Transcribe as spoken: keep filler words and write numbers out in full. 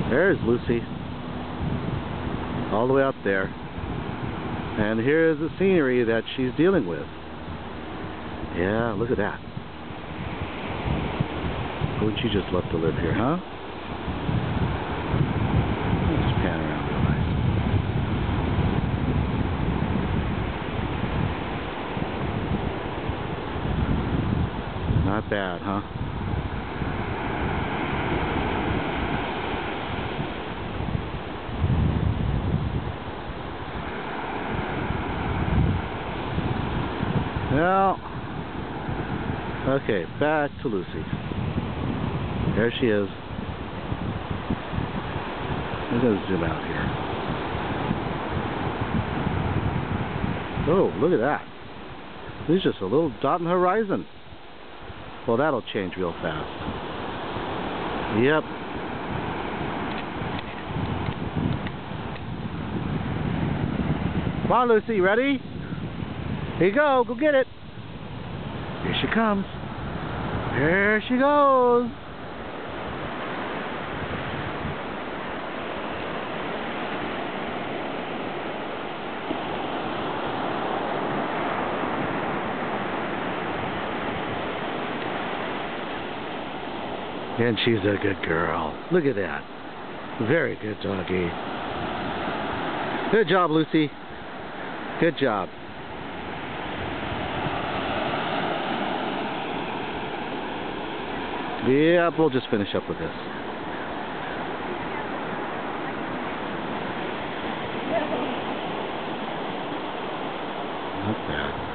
There's Lucy. All the way out there. And here's the scenery that she's dealing with. Yeah, look at that. Wouldn't you just love to live here, huh? Let's pan around real nice. Not bad, huh? Well, okay, back to Lucy. There she is. I'm going to zoom out here. Oh, look at that. There's just a little dot in the horizon. Well, that'll change real fast. Yep. Come on, Lucy, ready? Here you go, go get it. Here she comes. There she goes. And she's a good girl. Look at that. Very good doggy. Good job, Lucy. Good job. Yeah, we'll just finish up with this. Not bad.